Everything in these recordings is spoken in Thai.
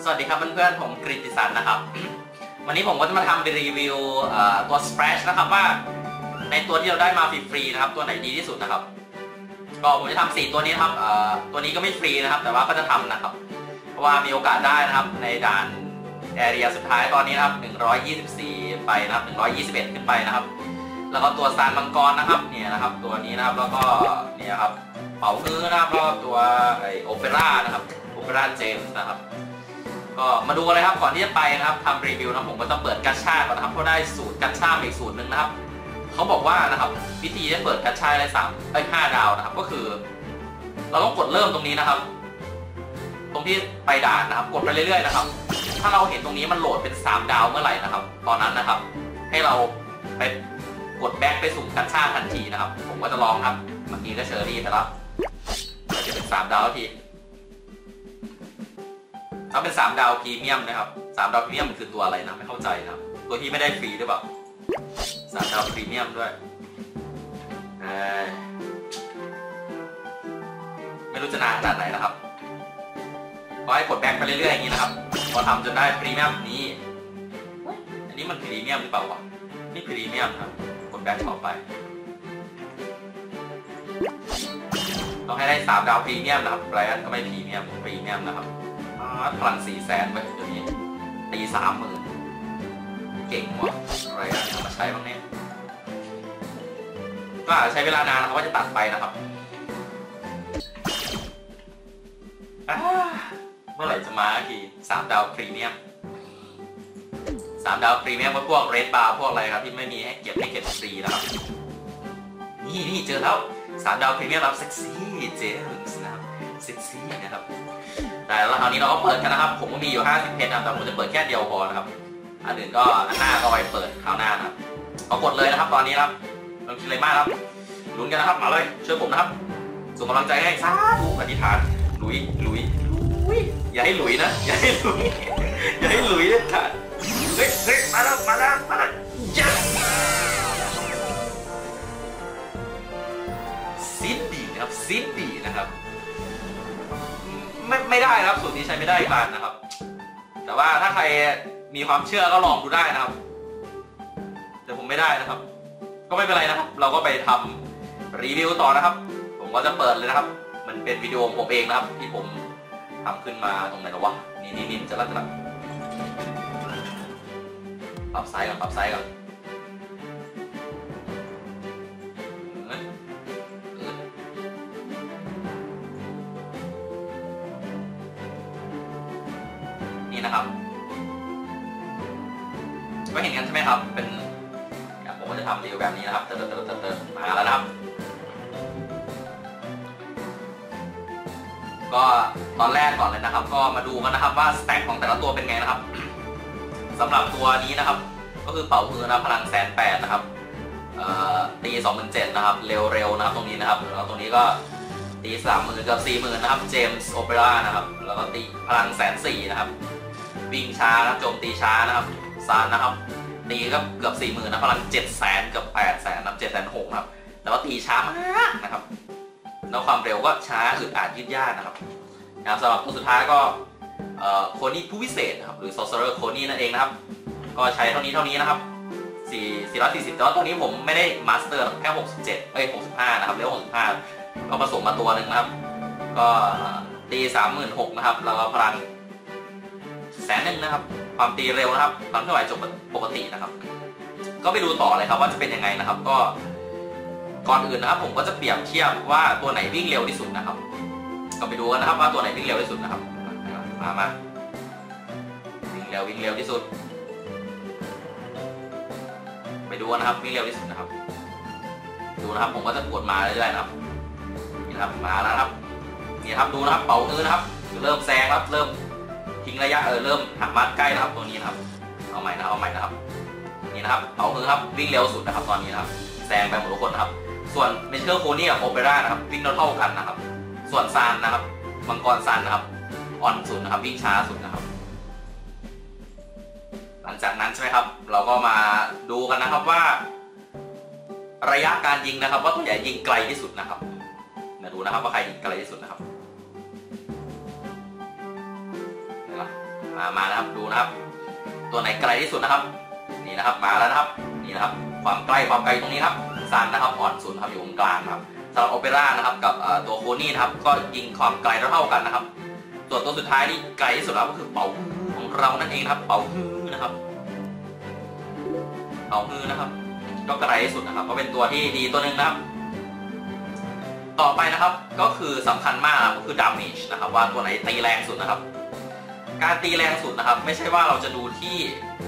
สวัสดีครับเพื่อนๆผมกฤติสันนะครับ วันนี้ผมก็จะมาทำรีวิวตัว Splash นะครับว่าในตัวที่เราได้มาฟรีๆนะครับตัวไหนดีที่สุดนะครับก็ผมจะทำ4ตัวนี้นะครับตัวนี้ก็ไม่ฟรีนะครับแต่ว่าก็จะทำนะครับเพราะว่ามีโอกาสได้นะครับในด่านแอเรียสุดท้ายตอนนี้นะครับ124ไปนะครับ121ขึ้นไปนะครับแล้วก็ตัวซานมังกรนะครับเนี่ยนะครับตัวนี้นะครับแล้วก็เนี่ยครับเป๋าฮื้อนะครับแล้วก็ตัวโอเปร่านะครับโอเปร่าเจมส์นะครับก็มาดูกันเลยครับก่อนที่จะไปนะครับทำรีวิวนะผมก็ต้องเปิดกัชชาก่อนนะครับเพราะได้สูตรกัชชาอีกสูตรหนึ่งนะครับเขาบอกว่านะครับวิธีที่เปิดกัชชาได้5 ดาวนะครับก็คือเราต้องกดเริ่มตรงนี้นะครับตรงที่ไปด่านนะครับกดไปเรื่อยๆนะครับถ้าเราเห็นตรงนี้มันโหลดเป็น3 ดาวเมื่อไหร่นะครับตอนนั้นนะครับให้เราไปกดแบ็คไปสุ่มกัชชาทันทีนะครับผมก็จะลองครับเมื่อกี้ก็เชอรี่ไปแล้วจะเป็น3 ดาวทีถ้าเป็น3 ดาวพรีเมียมนะครับ3 ดาวพรีเมียมมันคือตัวอะไรนะไม่เข้าใจนะครับตัวที่ไม่ได้ฟรีหรือเปล่า3 ดาวพรีเมียมด้วยไม่รู้จะนานขนาดไหนนะครับก็ให้กดแบ็คไปเรื่อยๆอย่างนี้นะครับพอทำจนได้พรีเมียมนี้อันนี้มันพรีเมียมหรือเปล่าวะนี่พรีเมียมครับกดแบ็คต่อไปต้องให้ได้3 ดาวพรีเมียมนะครับไรอันก็ไม่พรีเมียมนะครับพลัง400,000ไปเดี๋ยวนี้ตี30,000เก่งว่ะอะไรเอามาใช้บ้างเนี่ยก็อาจจะใช้เวลานานนะครับว่าจะตัดไปนะครับเมื่อไหร่จะมาที3 ดาวพรีเมียม3 ดาวพรีเมียมพวกเรดบาร์พวกอะไรครับที่ไม่มีให้เก็บฟรีนะครับนี่เจอแล้ว3 ดาวพรีเมียมรับเซ็กซี่เจมส์นะครับเซ็กซี่นะครับแต่แล้วคราวนี้เราก็เปิดกันนะครับผมก็มีอยู่50 เพชรนะแต่ผมจะเปิดแค่เดียวพอนะครับอันอื่นก็อันหน้าก็ไปเปิดคราวหน้านะครับก็กดเลยนะครับตอนนี้ครับไม่ต้องคิดอะไรมากครับลุ้นกันนะครับมาเลยช่วยผมนะครับส่งกำลังใจให้สาธุอธิษฐานลุยอย่าให้หลุยนะอย่าให้หลุยเลยค่ะเฮ้ยมาแล้วยัดซิดดีนะครับไม่ได้นะครับสูตรนี้ใช้ไม่ได้อีกแล้วนะครับแต่ว่าถ้าใครมีความเชื่อก็ลองดูได้นะครับแต่ผมไม่ได้นะครับก็ไม่เป็นไรนะครับเราก็ไปทำรีวิวต่อนะครับผมก็จะเปิดเลยนะครับมันเป็นวิดีโอของผมเองนะครับที่ผมทำขึ้นมาตรงไหนหรอวะนี่จะรัดปรับไซส์ก่อนนี่นะครับก็เห็นกันใช่ไหมครับเป็นผมก็จะทำรีวิวแบบนี้นะครับเติมมาแล้วนะครับก็ตอนแรกก่อนเลยนะครับก็มาดูกันนะครับว่าสแต็กของแต่ละตัวเป็นไงนะครับสำหรับตัวนี้นะครับก็คือเป่าฮื้อนะพลัง180,000นะครับตี27,000นะครับเร็วนะครับตรงนี้นะครับแล้วตรงนี้ก็ตี30,000กับ40,000นะครับเจมส์โอเปร่านะครับแล้วก็ตีพลัง140,000นะครับวิ่งช้านะโจมตีช้านะครับซานนะครับตีก็เกือบ40,000นะพลัง700,000กับ800,000นะครับ760,000นะครับแล้วก็ตีช้ามากนะครับแล้วความเร็วก็ช้าอึดอัดยืดยาดนะครับสำหรับตัวสุดท้ายก็โคนี่ผู้วิเศษนะครับหรือ Sorcerer โคนี่นั่นเองนะครับก็ใช้เท่านี้นะครับ440แต่ว่าตัวนี้ผมไม่ได้มาสเตอร์แค่65นะครับเร็ว65ก็ผสมมาตัวหนึ่งนะครับก็ตี36,000นะครับแล้วก็พลัง100,000นะครับความตีเร็วนะครับความเคลื่อนไหวจบปกตินะครับก็ไปดูต่อเลยครับว่าจะเป็นยังไงนะครับก็ก่อนอื่นนะครับผมก็จะเปรียบเทียบว่าตัวไหนวิ่งเร็วที่สุดนะครับก็ไปดูกันนะครับว่าตัวไหนวิ่งเร็วที่สุดนะครับมาวิ่งเร็วที่สุดไปดูนะครับวิ่งเร็วที่สุดนะครับดูนะครับผมก็จะกดมาเรื่อยๆนะครับนี่นะครับมาแล้วครับนี่ครับดูนะครับเป่าฮื้อนะครับเริ่มแซงครับเริ่มทิ้งระยะเริ่มหักมาใกล้นะครับตัวนี้นะครับเอาใหม่นะครับนี่นะครับเป่าฮื้อครับวิ่งเร็วสุดนะครับตอนนี้นะครับแซงไปหมดทุกคนนะครับส่วนเมเชอร์โคนี่กับโอเปร่านะครับวิ่งเท่ากันนะครับส่วนซานนะครับมังกรซานนะครับอ่อนสุดนะครับวิ่งช้าสุดนะครับหลังจากนั้นใช่ไหมครับเราก็มาดูกันนะครับว่าระยะการยิงนะครับว่าตัวใหญ่ยิงไกลที่สุดนะครับมาดูนะครับว่าใครยิงไกลที่สุดนะครับมานะครับดูนะครับตัวไหนไกลที่สุดนะครับนี่นะครับมาแล้วนะครับนี่นะครับความไกลตรงนี้ครับซันนะครับอ่อนสุดครับอยู่ตรงกลางครับสำหรับโอเปร่านะครับกับตัวโคนี่นะครับก็ยิงความไกลเท่ากันนะครับส่วนตัวสุดท้ายที่ไกลที่สุดแล้วก็คือเป่าฮือของเรานั่นเองครับเป่าฮือนะครับเป่าฮือนะครับก็ไกลที่สุดนะครับก็เป็นตัวที่ดีตัวหนึ่งนะครับต่อไปนะครับก็คือสำคัญมากก็คือดาเมจนะครับว่าตัวไหนตีแรงสุดนะครับการตีแรงสุดนะครับไม่ใช่ว่าเราจะดูที่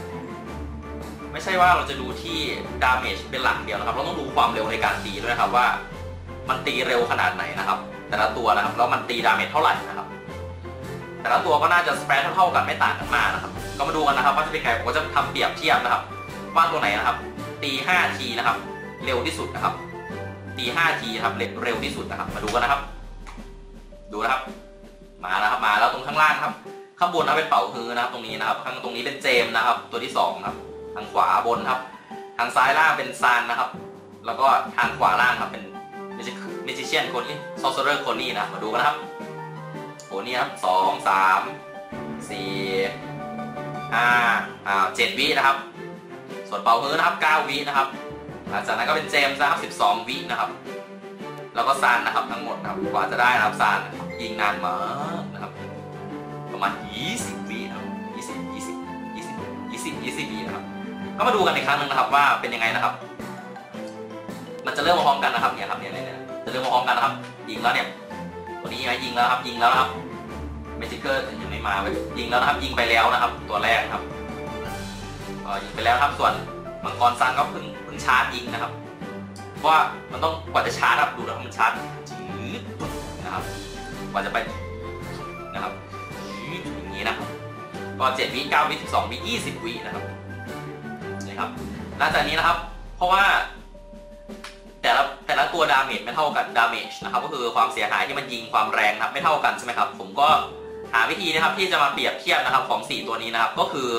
ดาเมจเป็นหลักเดียวนะครับเราต้องดูความเร็วในการตีด้วยนะครับว่ามันตีเร็วขนาดไหนนะครับแต่ละตัวนะครับแล้วมันตีดาเมจเท่าไหร่นะครับแต่ละตัวก็น่าจะสเปรดเท่ากันไม่ต่างกันมากนะครับก็มาดูกันนะครับว่าจะเป็นไงผมก็จะทำเปรียบเทียบนะครับว่าตัวไหนนะครับตี5 ทีนะครับเร็วที่สุดนะครับตี5 ทีครับเร็วที่สุดนะครับมาดูกันนะครับดูนะครับมาแล้วครับมาแล้วตรงข้างล่างครับข้างบนนะเป็นเป่าฮือนะครับตรงนี้นะครับข้างตรงนี้เป็นเจมนะครับตัวที่2ครับทางขวาบนครับทางซ้ายล่างเป็นซานนะครับแล้วก็ทางขวาล่างครับเป็นเมจิเชียนโคนี่ซอสเซอร์โคนี่นะมาดูกันนะครับโคนี่ครับ2 3 4 5 7 วินะครับส่วนเป่าฮือนะครับ9 วินะครับหลังจากนั้นก็เป็นเจมส์นะครับ12 วินะครับแล้วก็ซานนะครับทั้งหมดนะครับกว่าจะได้นะครับซานยิงนานมากนะครับประมาณ20 วินะครับ20 วินะครับก็มาดูกันอีกครั้งหนึ่งนะครับว่าเป็นยังไงนะครับมันจะเริ่มมาพร้อมกันนะครับเนี่ยครับเนี่ยจะเริ่มมาพร้อมกันนะครับยิงแล้วเนี่ยตัวนี้ยิงแล้วครับยิงแล้วนะครับเมจิเกอร์ยังไม่มาเลยยิงแล้วนะครับยิงไปแล้วนะครับตัวแรกนะครับยิงไปแล้วครับส่วนมังกรซันก็เพิ่งชาร์จยิงนะครับเพราะว่ามันต้องกว่าจะชาร์จครับดูนะครับมันชาร์จจืดนะครับกว่าจะไปนะครับอย่างนี้นะครับก็7 วิ 9 วิ 12 วิ 20 วินะครับนี่ครับหลังจากนี้นะครับเพราะว่าแต่ละตัวดาเมจไม่เท่ากันดาเมจนะครับก็คือความเสียหายที่มันยิงความแรงนะครับไม่เท่ากันใช่ไหมครับผมก็หาวิธีนะครับที่จะมาเปรียบเทียบนะครับของ4ตัวนี้นะครับก็คือ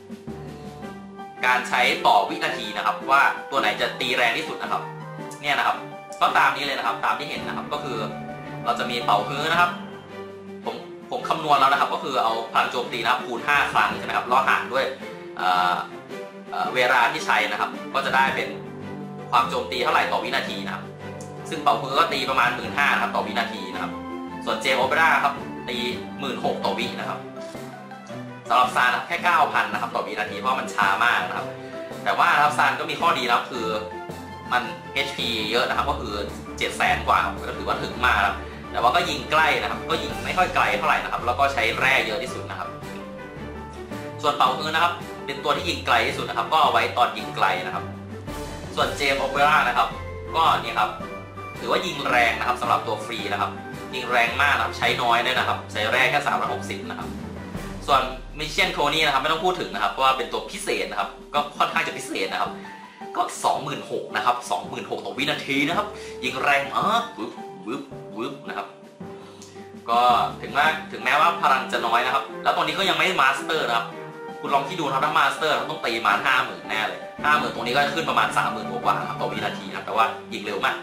การใช้ต่อวินาทีนะครับว่าตัวไหนจะตีแรงที่สุดนะครับเนี่ยนะครับก็ตามนี้เลยนะครับตามที่เห็นนะครับก็คือเราจะมีเป่าฮื้อนะครับผมคำนวณแล้วนะครับก็คือเอาพลังโจมตีนะครับคูณ5 ครั้งใช่ไหมครับแล้วหารด้วยเวลาที่ใช้นะครับก็จะได้เป็นความโจมตีเท่าไหร่ต่อวินาทีนะครับซึ่งเป่าฮื้อก็ตีประมาณ 15,000 นะครับต่อวินาทีนะครับส่วนเจมโอเปร่าครับตี 16,000 ต่อวินะครับสำหรับซานแค่ 9,000 นะครับต่อวินาทีเพราะมันช้ามากนะครับแต่ว่านะครับซานก็มีข้อดีนะครับคือมัน HP เยอะนะครับก็คือ 700,000 กว่าก็ถือว่าถึงมากครับแต่ว่าก็ยิงใกล้นะครับก็ยิงไม่ค่อยไกลเท่าไหร่นะครับแล้วก็ใช้แร่เยอะที่สุดนะครับส่วนเป่าฮื้อนะครับเป็นตัวที่ยิงไกลที่สุดนะครับก็เอาไว้ตอนยิงไกลนะครับส่วนเจมโอเปร่านะครับก็นี่ครับถือว่ายิงแรงนะครับสำหรับตัวฟรีนะครับยิงแรงมากนะครับใช้น้อยด้วยนะครับใช้แร่แค่360นะครับส่วนมิชเชียนโคนี่นะครับไม่ต้องพูดถึงนะครับเพราะว่าเป็นตัวพิเศษนะครับก็ค่อนข้างจะพิเศษนะครับก็ 26,000 นะครับ 26,000 ต่อวินาทีนะครับยิงแรงวึบนะครับก็ถึงแม้ว่าพลังจะน้อยนะครับแล้วตรงนี้ก็ยังไม่มาสเตอร์นะครับคุณลองคิดดูนะครับถ้ามาสเตอร์ต้องตีมา 50,000 แน่เลย 50,000 ตรงนี้ก็จะขึ้นประมาณ 30,000 กว่าครับต่อวินาทีนะครับแต่ว่ายิงเร็วมาก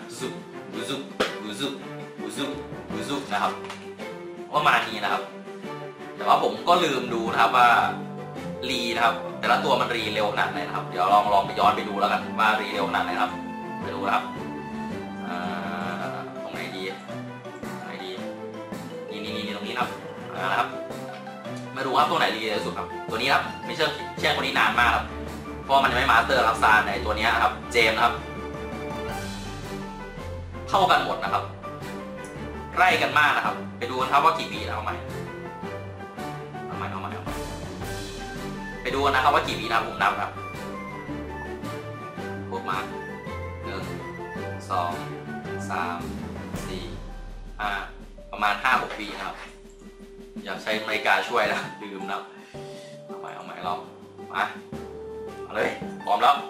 ซุบนะครับประมาณนี้นะครับแต่ว่าผมก็ลืมดูนะครับว่ารีนะครับแต่ละตัวมันรีเร็วขนาดไหนนะครับเดี๋ยวลองไปย้อนไปดูแล้วกันว่ารีเร็วขนาดไหนครับไปดูนะครับตรงไหนดีนี่ตรงนี้นะครับมาดูครับตัวไหนรีเร็วสุดครับตัวนี้ครับไม่เชื่อคนนี้นานมากครับเพราะมันยังไม่มาสเตอร์รับซานในตัวนี้ครับเจมนะครับเท่ากันหมดนะครับใกล้กันมากนะครับไปดูกันครับว่ากี่วินะเอาใหม่ไปดูนะครับว่ากี่วินะผมนับครับพวกมา1 2 3 4 5ประมาณ 5-6 วินะครับอยากใช้นาฬิกาช่วยนะลืมนะเอาใหม่ลองมาเลยพร้อมแล้ว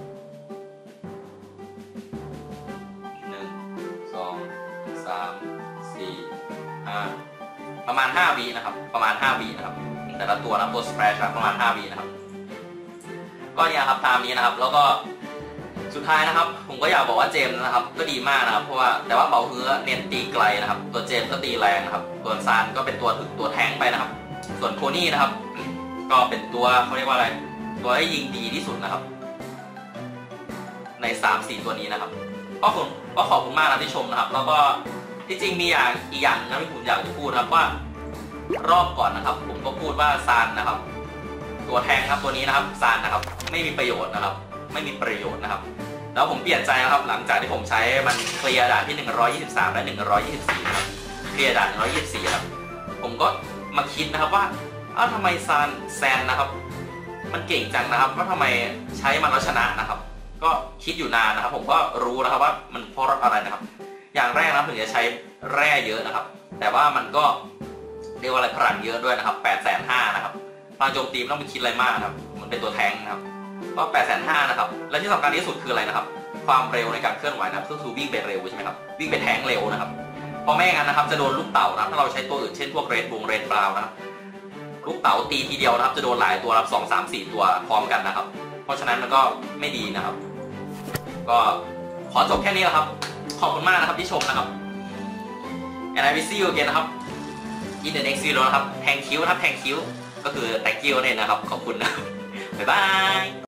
1 2 3 4 5ประมาณ5 วินะครับประมาณ5 วินะครับแต่ละตัวนะตัวสเปรชประมาณ5 วินะครับก็เนี่ยครับตามนี้นะครับแล้วก็สุดท้ายนะครับผมก็อยากบอกว่าเจมส์นะครับก็ดีมากนะครับเพราะว่าแต่ว่าเป่าฮื้อเน้นตีไกลนะครับตัวเจมส์ก็ตีแรงนะครับตัวซานก็เป็นตัวแทงไปนะครับส่วนโคนี่นะครับก็เป็นตัวเขาเรียกว่าอะไรตัวที่ยิงดีที่สุดนะครับใน 3-4 ตัวนี้นะครับก็ขอบคุณมากนะที่ชมนะครับแล้วก็ที่จริงมีอีกอย่างนะที่ผมอยากจะพูดครับว่ารอบก่อนนะครับผมก็พูดว่าซานนะครับตัวแทงครับตัวนี้นะครับซานนะครับไม่มีประโยชน์นะครับไม่มีประโยชน์นะครับแล้วผมเปลี่ยนใจนะครับหลังจากที่ผมใช้มันเคลียร์ด่านที่123และ124นะครับเคลียร์ด่าน124ครับผมก็มาคิดนะครับว่าทำไมแซนนะครับมันเก่งจังนะครับว่าทำไมใช้มันแล้วชนะนะครับก็คิดอยู่นานนะครับผมก็รู้นะครับว่ามันเพราะอะไรนะครับอย่างแรกนะถึงจะใช้แร่เยอะนะครับแต่ว่ามันก็เรียกว่าอะไรพลังเยอะด้วยนะครับ850,000นะครับพลังโจมตีไม่ต้องไปคิดอะไรมากครับมันเป็นตัวแทงนะครับก็850,000นะครับและที่สำคัญที่สุดคืออะไรนะครับความเร็วในการเคลื่อนไหวนะครับก็คือวิ่งไปเร็วใช่ไหมครับวิ่งไปแทงเร็วนะครับเพราะไม่งั้นนะครับจะโดนลูกเต๋านะถ้าเราใช้ตัวอื่นเช่นพวกเรดบราวนะครับลูกเต๋าตีทีเดียวนะครับจะโดนหลายตัวรับ2 3 4ตัวพร้อมกันนะครับเพราะฉะนั้นมันก็ไม่ดีนะครับก็ขอจบแค่นี้แล้วครับขอบคุณมากนะครับที่ชมนะครับ and I will see you again นะครับ in the next video นะครับ thank you นะครับ thank you ก็คือ thank you เนี่ยนะครับขอบคุณนะบ๊ายบาย